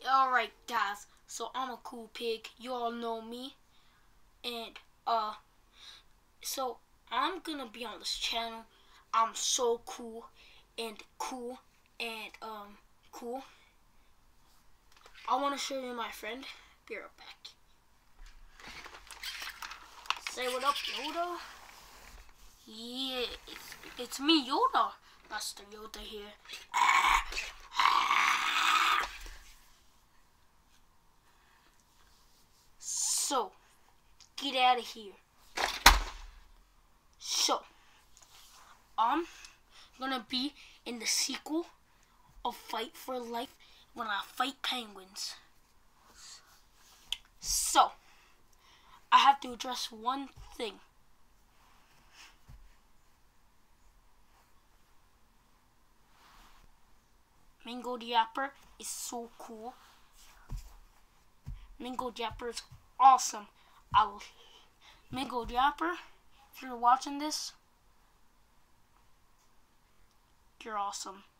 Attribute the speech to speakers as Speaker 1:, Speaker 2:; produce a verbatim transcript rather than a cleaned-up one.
Speaker 1: Alright guys, so I'm a cool pig, you all know me, and uh, so I'm gonna be on this channel. I'm so cool, and cool, and um, cool. I wanna show you my friend, be right back. Say what up, Yoda? Yeah, it's, it's me, Yoda. Master Yoda here. So, get out of here. So, I'm gonna be in the sequel of Fight for Life when I fight penguins. So, I have to address one thing. Mango Japper is so cool. Mango Japper is awesome. I will, Mango Japper, if you're watching this, you're awesome.